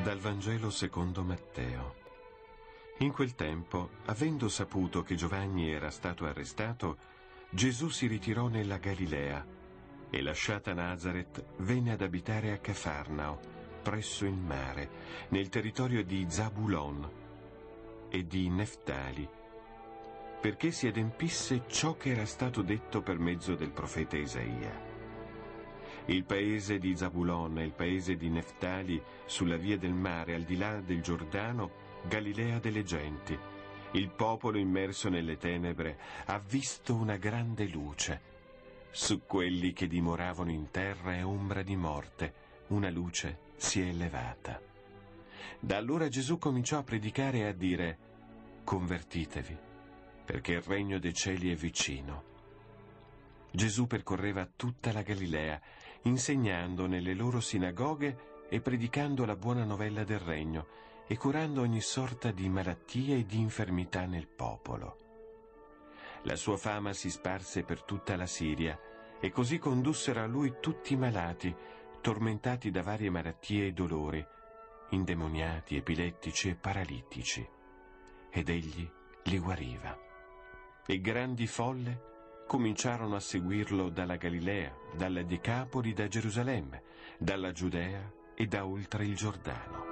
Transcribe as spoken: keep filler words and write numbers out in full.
Dal Vangelo secondo Matteo. In quel tempo, avendo saputo che Giovanni era stato arrestato, Gesù si ritirò nella Galilea e, lasciata Nazaret, venne ad abitare a Cafarnao, presso il mare, nel territorio di Zabulon e di Neftali, perché si adempisse ciò che era stato detto per mezzo del profeta Isaia. Il paese di Zabulon e il paese di Neftali, sulla via del mare, al di là del Giordano, Galilea delle genti. Il popolo immerso nelle tenebre ha visto una grande luce. Su quelli che dimoravano in terra e ombra di morte, una luce si è elevata. Da allora Gesù cominciò a predicare e a dire: convertitevi, perché il regno dei cieli è vicino. Gesù percorreva tutta la Galilea, insegnando nelle loro sinagoghe e predicando la buona novella del regno e curando ogni sorta di malattie e di infermità nel popolo. La sua fama si sparse per tutta la Siria e così condussero a lui tutti i malati, tormentati da varie malattie e dolori, indemoniati, epilettici e paralitici, ed egli li guariva. E grandi folle cominciarono a seguirlo dalla Galilea, dalla Decapoli, da Gerusalemme, dalla Giudea e da oltre il Giordano.